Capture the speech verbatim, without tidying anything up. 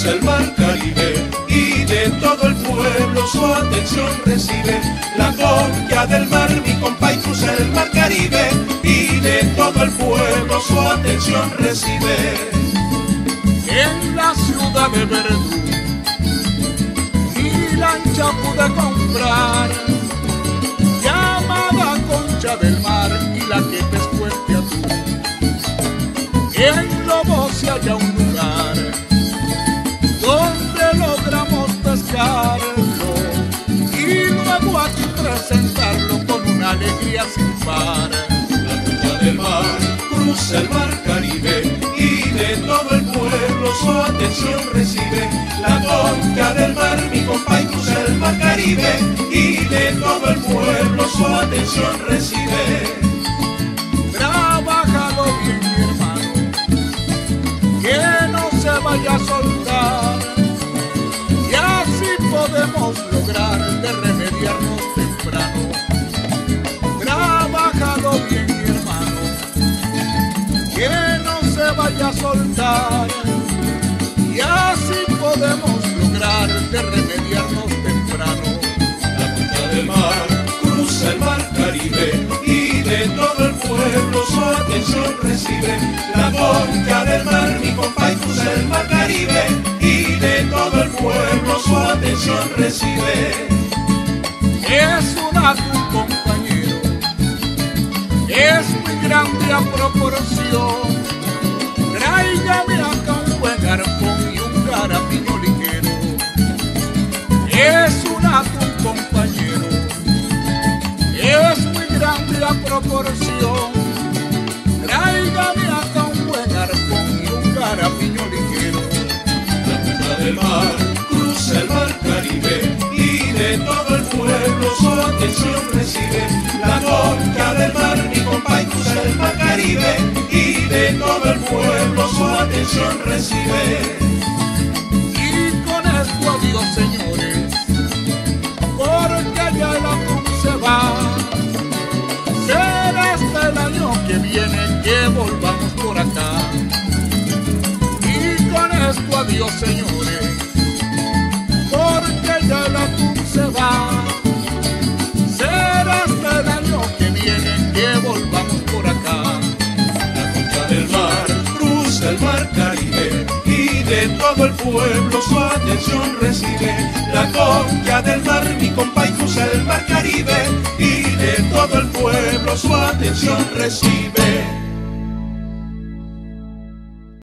cruza el mar Caribe y de todo el pueblo su atención recibe. La concha del mar, mi compay, cruza el mar Caribe y de todo el pueblo su atención recibe. En la ciudad de Verdú mi lancha pude comprar, llamada Concha del Mar, y la que pescó el Teatú. En Lobo se halla un lugar donde logramos pescarlo y luego aquí presentarlo con una alegría sin par. La concha del mar cruza el mar Caribe y de todo el pueblo su atención recibe. La concha del mar, mi compay, cruza el mar Caribe y de todo el pueblo su atención recibe. Trabájalo bien, mi hermano, que no se vaya a soltar, y así podemos lograr de remediarnos temprano. Trabájalo bien, mi hermano, que no se vaya a soltar, y así podemos lograr de remediarnos temprano. La concha del mar cruza el mar Caribe y de todo el pueblo su atención recibe. La concha del mar, mi compay, cruza el mar Caribe y de todo el pueblo su atención recibe. Es un atún, compañero, es muy grande a proporción. Tráigame acá un buen arpón y un garapiño ligero. Es un atún, compañero, es muy grande a proporción. Tráigame acá un buen arpón y un garapiño ligero. La concha del mar cruza el mar Caribe y de todo el pueblo su atención recibe. La concha del mar, mi compay, cruza el mar Caribe y de todo el pueblo su atención recibe. Y con esto adiós, señores, porque ya el atún se va. Será hasta el año que viene que volvamos por acá. Y con esto adiós, señores, porque ya el atún se va. Será hasta el año que viene que volvamos por acá. La concha del mar cruza el mar Caribe y de todo el pueblo su atención recibe. La concha del mar, mi compay, cruza el mar Caribe y de todo el pueblo su atención recibe.